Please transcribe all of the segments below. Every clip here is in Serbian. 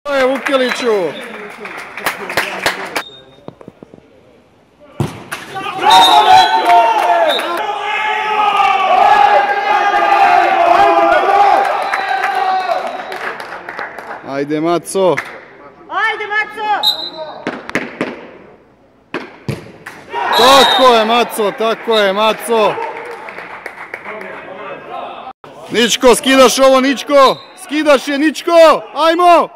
To je Vukeliću. Ajde, Maco. Ajde, Maco! Tako je, Maco, tako je, Maco. Ničko, skidaš ovo, Ničko. Skidaš je, Ničko. Ajmo.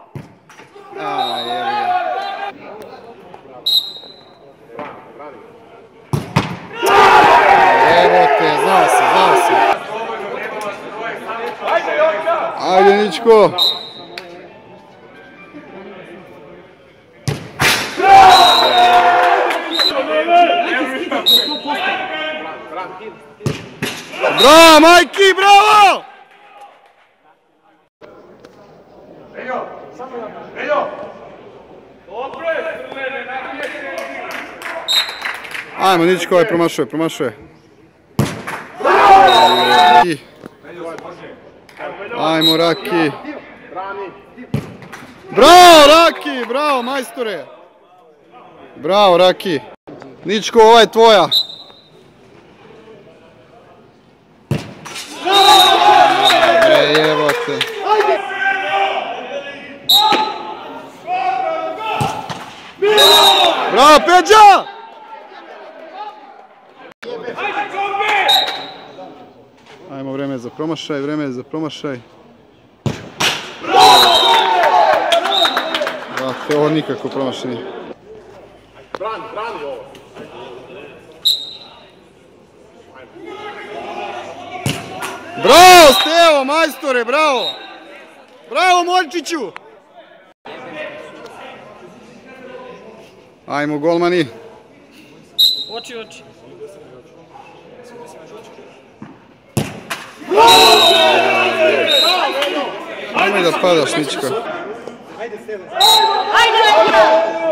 Evo te, znao se. Ajde, Ničko. Bravo, majki, bravo! Ajmo, Ničko, ovaj promašuje. Ajmo, Raki. Bravo, Raki, bravo, majstore. Bravo, Raki. Ničko, ova je tvoja. Evo te. Bravo, Peđa! Ajmo, vreme za promašaj. Brate, ovo nikako promašaj nije. Brani ovo. Bravo, Stevo, majstore, bravo! Bravo, Moljčiću! Ajmo, golmani. Oči. Nemoj da padaš, Ničko. Ajde, Ničko!